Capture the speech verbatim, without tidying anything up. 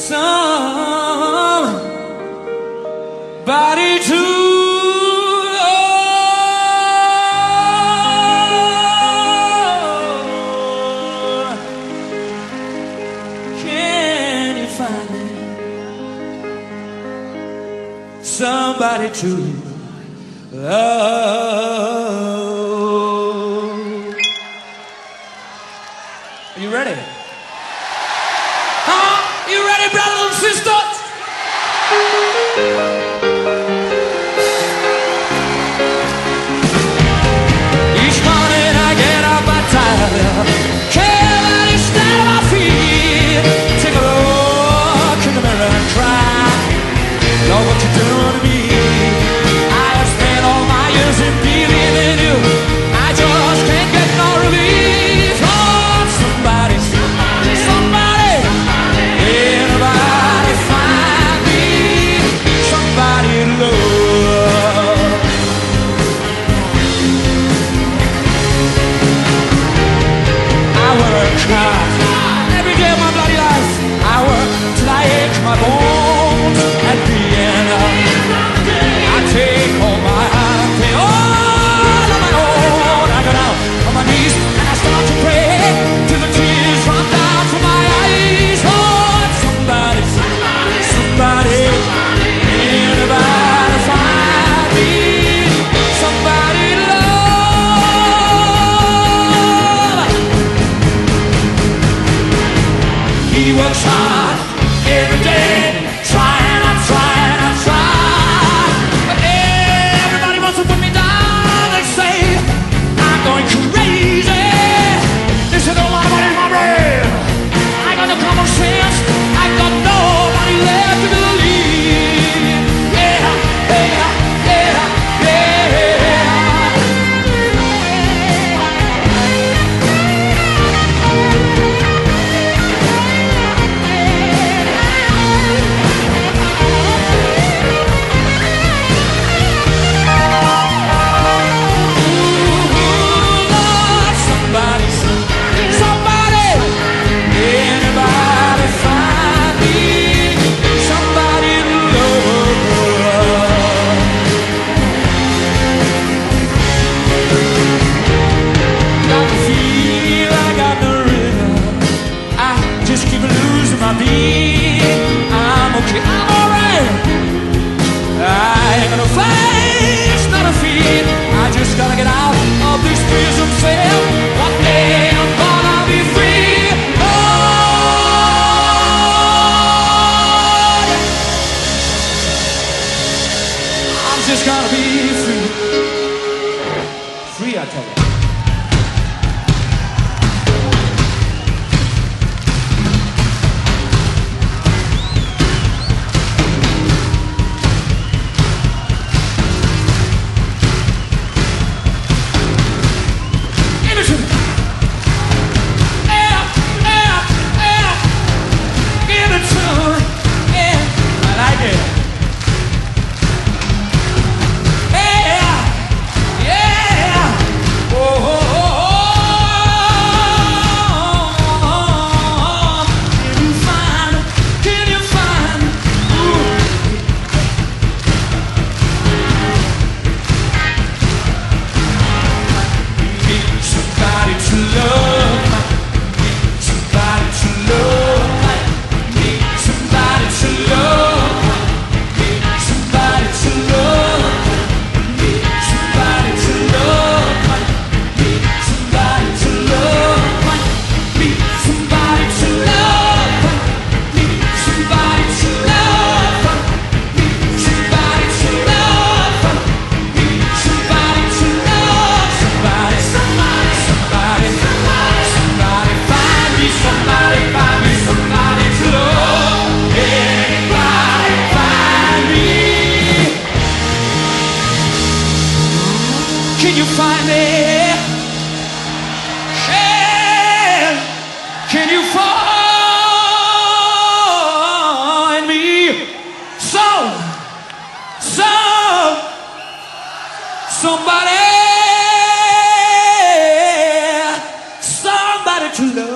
somebody to love. Can you find me somebody to love? Are you ready? Huh? You ready, brothers and sisters? Each morning I get up, I'm tired, can't really stand on my feet. Take a look in the mirror and cry. Lord, what you doing to me? I have spent all my years in believing in you. I just can't get no relief. Oh, somebody, somebody, somebody, anybody find me somebody to love. I work hard every day of my bloody life. I work till I ache my bones. At the end of I take all my heart and pay all of my own. I go down on my knees and I start to pray till the tears run down from my eyes. Lord, somebody, somebody, somebody, anybody find me somebody to love. He works hard every day, trying, I'm trying, I'm trying, but everybody wants to put me down. They say I'm going crazy. They say no lot of money in my brain. I got no common sense. I got nobody left to believe. Yeah, yeah, yeah, my beat. I'm okay, I'm alright. I ain't gonna fight, it's not a feat. I just gotta get out of this prison cell. One day I'm gonna be free. Oh, I'm just gonna be free. Free, I tell you. Can you find me? Can, can you find me? So, so, somebody, somebody to love.